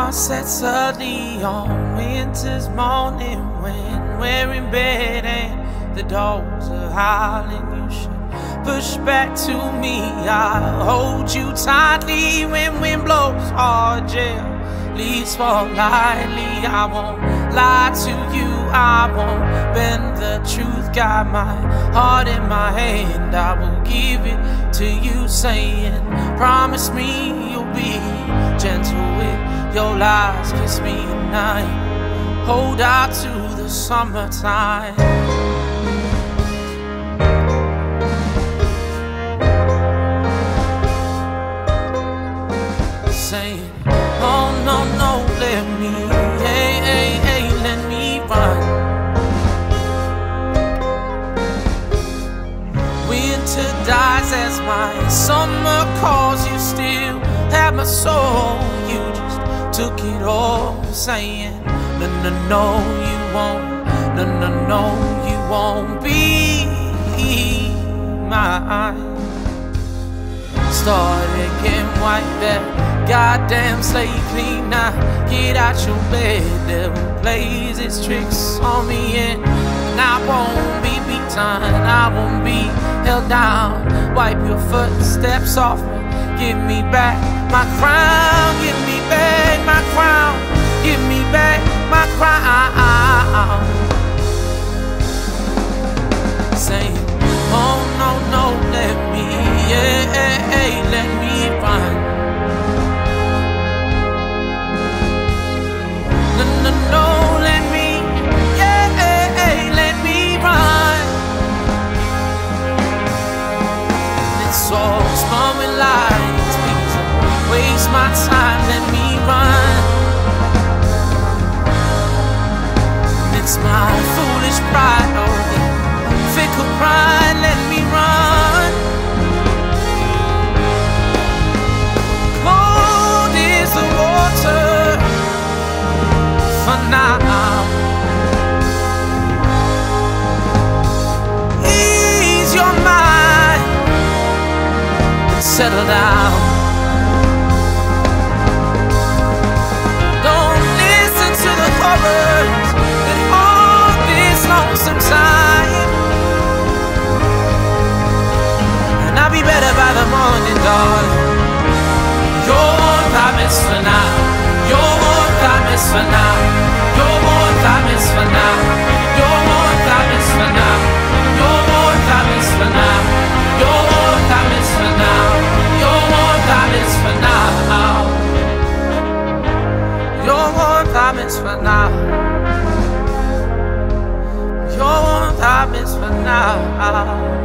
heart sets early on winter's morning when we're in bed and the dogs are howling. You should push back to me. I'll hold you tightly when wind blows hard. Yeah, leaves fall lightly. I won't lie to you, I won't bend the truth. Got my heart in my hand, I will give it to you, saying promise me you'll be gentle with your lies. Kiss me tonight, hold out to the summertime. Saying oh no, no, let me, hey, let me run. Winter dies as my summer calls. You still have my soul, you just took it all. Saying no, no, no, you won't, no, no, no, you won't be mine. Started getting white, that goddamn slate clean. Now get out your bed, devil plays his tricks on me, and I won't be beaten, I won't be held down. Wipe your footsteps off me, give me back my crown, give me back my crown, give me back my crown. Saying oh no, no, let me, yeah, let me run. No, no, no, let me, yeah, let me run. It's all spun with lies, please don't waste my time, let me run. It's my foolish pride, oh, the fickle pride, let me run. Cold is the water for now. Ease your mind and settle down. Don't listen to the horrors that haunt this lonesome time. And I'll be better by the morning, darling. Your time is for now. Your time is for now. Your time is for now. Your time is for now. Your time is for now. Your time is for now. Your time is for now. Your time is for now. Your time is for now.